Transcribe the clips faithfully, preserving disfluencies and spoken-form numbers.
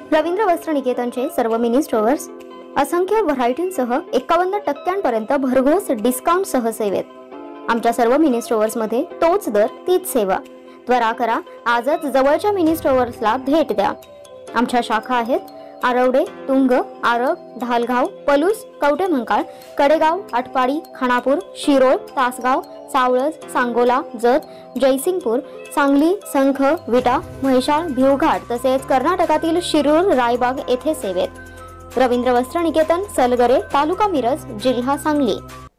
रवींद्र वस्त्र निकेतनचे सर्व mini stores असंख्य व्हरायटींसह एकावन्न टक्क्यांपर्यंत भरघोस डिस्काउंट सह सेवेत। आमच्या सर्व मिनी स्टोअर्स मध्ये तोच दर तीच सेवा। त्वरा करा, आजच जवळच्या मिनी स्टोअर्सला भेट द्या। आमच्या शाखा आहेत आरवडे, तुंग, आरग, ढालगाव, पलूस, कवटेमंकाळ, कडेगाव, आटपाडी, खानापूर, शिरोळ, तासगाव, सावळज, सांगोला, जत, जयसिंगपूर, सांगली, संख, विटा, म्हैसाळ, भिवघाट तसेच कर्नाटकातील शिरूर, रायबाग येथे सेवेत। रवींद्र वस्त्र निकेतन, सलगरे, तालुका मिरज, जिल्हा सांगली।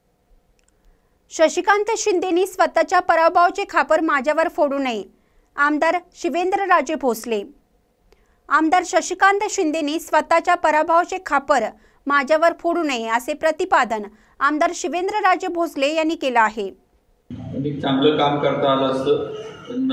शशिकांत शिंदेनी स्वतःच्या पराभवाचे खापर माझ्यावर फोडू नये, आमदार शिवेंद्रराजे भोसले। आमदार शशिकांत शिंदेनी स्वतःच्या पराभवाचे खापर माझ्यावर फोडू नये असे प्रतिपादन आमदार शिवेंद्रराजे भोसले यांनी केले आहे। एक चांगलं काम करता आलं असतं, पण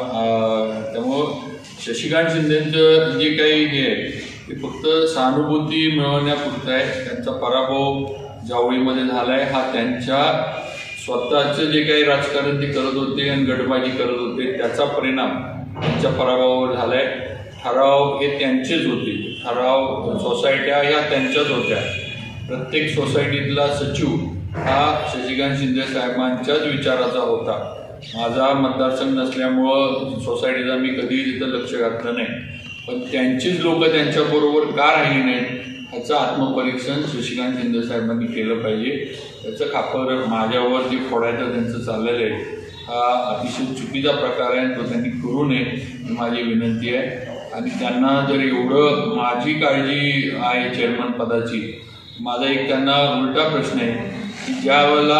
त्यामुळे शशिकांत शिंदेचं जे काही हे आहे ते फक्त सहानुभूती मिळवण्यापुरतं आहे। त्यांचा पराभव जावळीमध्ये झाला आहे, हा त्यांच्या स्वतःचं जे काही राजकारण ते करत होते आणि गटबाजी करत होते त्याचा परिणाम त्यांच्या पराभवावर झाला आहे। ठराव हे त्यांचेच होते, ठराव सोसायट्या ह्या त्यांच्याच होत्या। प्रत्येक सोसायटीतला सचिव हा शशिकांत शिंदे साहेबांच्याच विचाराचा होता। माझा मतदारसंघ नसल्यामुळं सोसायटीचा मी कधी तिथं लक्ष घातलं नाही, पण त्यांचीच लोक त्यांच्याबरोबर का राहिली नाहीत ह्याचं आत्मपरीक्षण शशिकांत शिंदे साहेबांनी केलं पाहिजे। त्याचं खापर माझ्यावर जे फोडायचं त्यांचं चाललेलं आहे हा अतिशय चुकीचा प्रकार आहे, तो त्यांनी करू नये ही माझी विनंती आहे। आणि त्यांना जर एवढं माझी काळजी आहे चेअरमन पदाची, माझा एक त्यांना उलटा प्रश्न आहे की ज्या वेळेला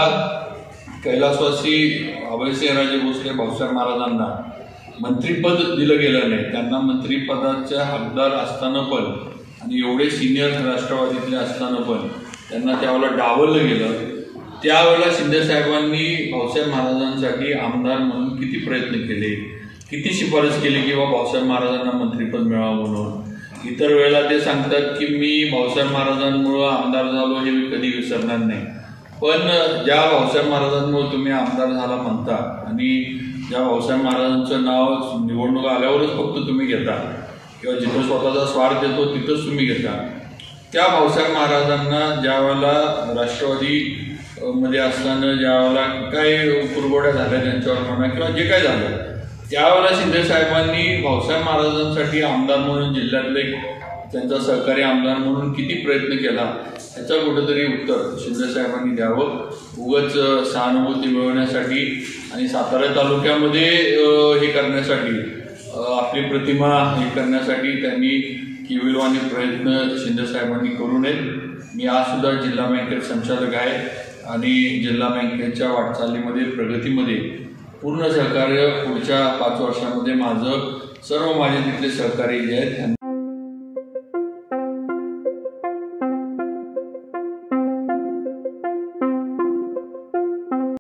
कैलासवासी अभयसिंहराजे भोसले भाऊसाहेब महाराजांना मंत्रिपद दिलं गेलं नाही, त्यांना मंत्रिपदाच्या हकदार असताना पण आणि एवढे सिनियर राष्ट्रवादीतले असताना पण त्यांना त्यावेळेला डावललं गेलं, त्यावेळेला शिंदे साहेबांनी भाऊसाहेब महाराजांसाठी आमदार म्हणून किती प्रयत्न केले, किती शिफारस केली की बाबा भाऊसाहेब महाराजांना मंत्रिपद मिळावं म्हणून। इतर वेळेला ते सांगतात की मी भाऊसाहेब महाराजांमुळं आमदार झालो हे मी कधी विसरणार नाही, पण ज्या भाऊसाहेब महाराजांमुळे तुम्ही आमदार झाला म्हणता आणि ज्या भाऊसाहेब महाराजांचं नाव निवडणूक आल्यावरच फक्त तुम्ही घेता किंवा जिथं स्वतःचा स्वार्थ येतो तिथंच तुम्ही घेता, त्या भाऊसाहेब महाराजांना ज्या वेळेला राष्ट्रवादी मध्ये असताना ज्या वेळेला काही कुरघोड्या झाल्या त्यांच्यावर म्हणा किंवा जे काय झालं त्यावेळेला शिंदे साहेबांनी भाऊसाहेब महाराजांसाठी आमदार म्हणून जिल्ह्यातले त्यांचा सहकारी आमदार म्हणून किती प्रयत्न केला ह्याचं कुठेतरी उत्तर शिंदे साहेबांनी द्यावं। उगाच सहानुभूती मिळवण्यासाठी आणि सातारा तालुक्यामध्ये हे करण्यासाठी आपली प्रतिमा हे करण्यासाठी त्यांनी केविलवाणी प्रयत्न शिंदे साहेबांनी करू नयेत। मी आज सुद्धा जिल्हा बँकेत संचालक आहे आणि जिल्हा बँकेच्या वाटचालीमध्ये प्रगतीमध्ये पूर्ण सहकार्य पुढच्या पाच वर्षामध्ये माझं सर्व माझे तिथले सहकारी जे आहेत